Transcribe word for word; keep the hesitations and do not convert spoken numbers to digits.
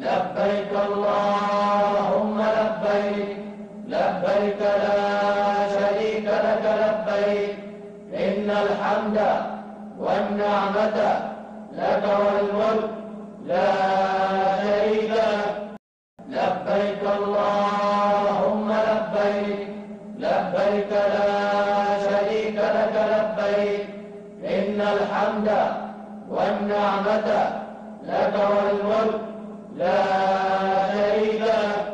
لبيك اللهم لبيك لبيك لا شريك لك لبيك إن الحمد والنعمة لك والملك لا شريك لك لبيك اللهم لبيك لبيك لا شريك لك لبيك إن الحمد والنعمة لك والملك لا شريك لك